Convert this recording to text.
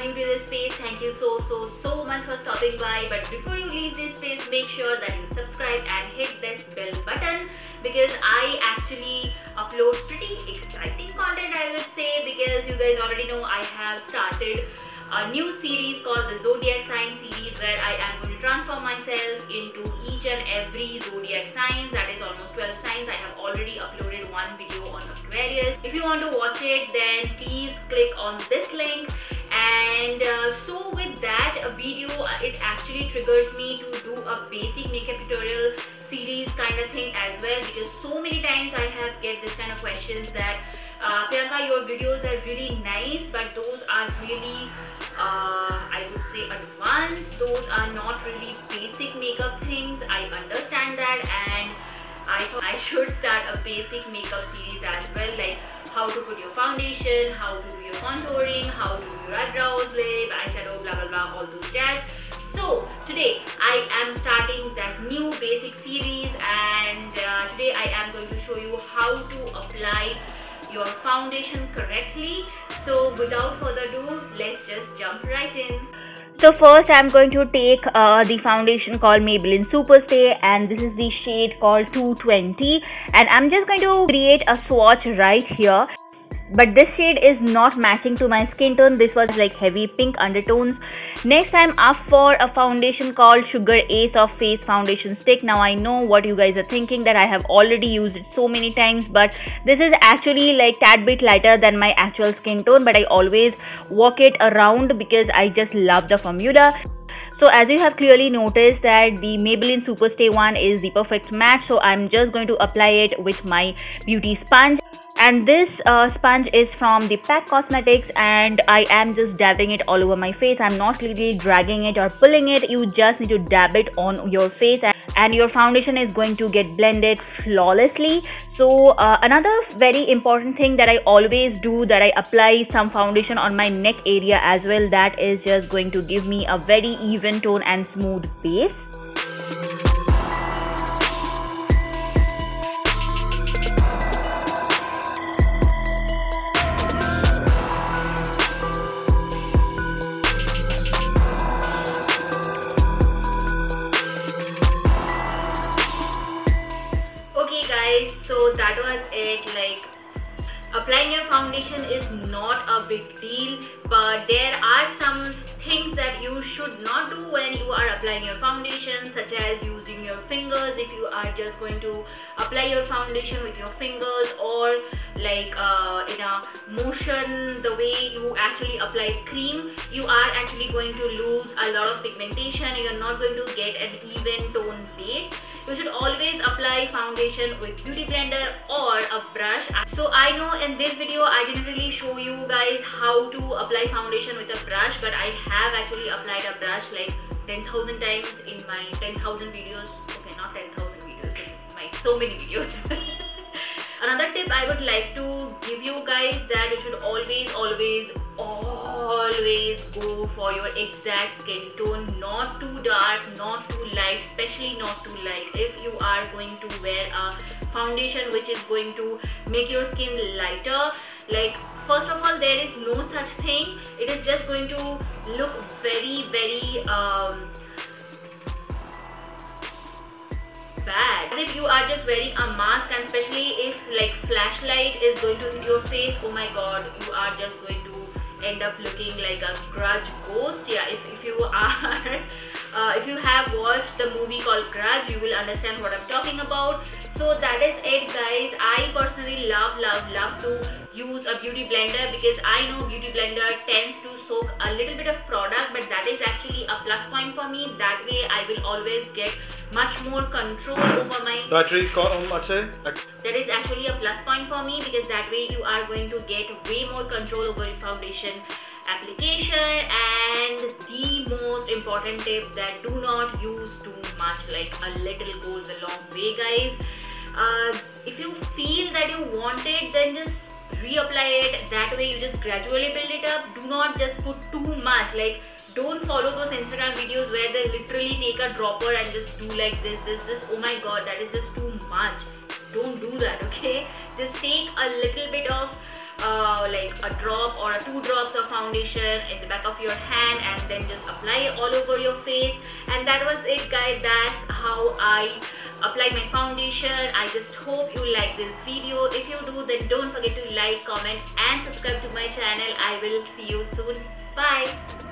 new to this space, thank you so much for stopping by. But before you leave this space, make sure that you subscribe and hit this bell button, because I actually upload pretty exciting content, I would say, because you guys already know I have started a new series called the Zodiac Sign series, where I am going to transform myself into each and every zodiac signs. That is almost 12 signs. I have already uploaded one video on Aquarius. If you want to watch it, then please click on this link. And so with that video, it actually triggers me to do a basic makeup tutorial series kind of thing as well, because so many times I have get this kind of questions that Priyanka, your videos are really nice, but those are really I would say advanced. Those are not really basic makeup things. I understand that, and I thought I should start a basic makeup series as well, like how to put your foundation, how to do your contouring, how to do your eyebrows, lip, eyeshadow, blah blah blah, all those jazz. So today I am starting that new basic series, and today I am going to show you how to apply your foundation correctly. So without further ado, let's just jump right in. So first I'm going to take the foundation called Maybelline Superstay, and this is the shade called 220, and I'm just going to create a swatch right here. But this shade is not matching to my skin tone. This was like heavy pink undertones. Next I'm up for a foundation called Sugar Ace of Face Foundation Stick. Now I know what you guys are thinking, that I have already used it so many times, but this is actually like tad bit lighter than my actual skin tone, but I always walk it around because I just love the formula. So as you have clearly noticed that the Maybelline Superstay one is the perfect match, so I'm just going to apply it with my beauty sponge. And this sponge is from the Pack Cosmetics, and I am just dabbing it all over my face. I'm not really dragging it or pulling it. You just need to dab it on your face, and your foundation is going to get blended flawlessly. So another very important thing that I always do, that I apply some foundation on my neck area as well. That is just going to give me a very even tone and smooth base. So that was it. Like, applying your foundation is not a big deal, but there are some things that you should not do when you are applying your foundation, such as using your fingers. If you are just going to apply your foundation with your fingers, or like in a motion, the way you actually apply cream, you are actually going to lose a lot of pigmentation. You're not going to get an even tone base. You should always apply foundation with beauty blender or a brush. So I know in this video I didn't really show you guys how to apply foundation with a brush, but I have actually applied a brush like 10,000 times in my 10,000 videos. Okay, not 10,000 videos, in my so many videos. Another tip I would like to give you guys, that you should always go for your exact skin tone, not too dark, not too light, especially not too light. If you are going to wear a foundation which is going to make your skin lighter, like, first of all, there is no such thing. It is just going to look very bad, as if you are just wearing a mask, and especially if like flashlight is going to hit your face, oh my god, you are just going to end up looking like a grudge ghost. Yeah, if you are if you have watched the movie called Grudge, you will understand what I'm talking about. So that is it, guys. I personally love to use a beauty blender, because I know beauty blender tends to soak a little bit of product, but that is actually a plus point for me. That way I will always get much more control over my battery. That is actually a plus point for me, because that way you are going to get way more control over your foundation application. And the most important tip, that do not use too much. Like, a little goes a long way, guys. If you feel that you want it, then just reapply it. That way you just gradually build it up. Do not just put too much. Like, don't follow those Instagram videos where they literally take a dropper and just do like this. Oh my god, that is just too much. Don't do that, okay? Just take a little bit of like a drop or 2 drops of foundation in the back of your hand and then just apply it all over your face. And that was it, guys. That's how I applied my foundation. I just hope you like this video. If you do, then don't forget to like, comment and subscribe to my channel. I will see you soon. Bye.